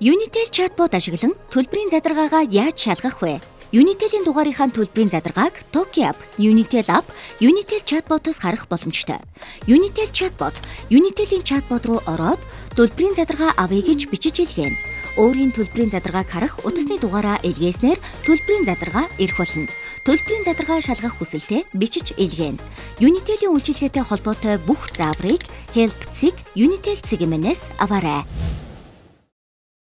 Unitel chatbot ашиглан төлбөрийн задаргаагаа яаж шалгах вэ? Unitel-ийн дугаарынхаа төлбөрийн задаргааг Toki app, Unitel app, Unitel chatbot-оос харах боломжтой. Unitel chatbot, Unitel-ийн chatbot руу ороод төлбөрийн задаргаа авъя гэж бичиж илгээнэ. Өөрийн төлбөрийн задаргааг харах утасны дугаараа илгээснээр төлбөрийн задаргаа ирэх болно. Төлбөрийн задаргаа шалгах хүсэлтэд бичиж илгээнэ. Unitel-ийн үйлчилгээтэй холбоотой бүх зааврыг Help цэг Unitel цэгмээс аваарай.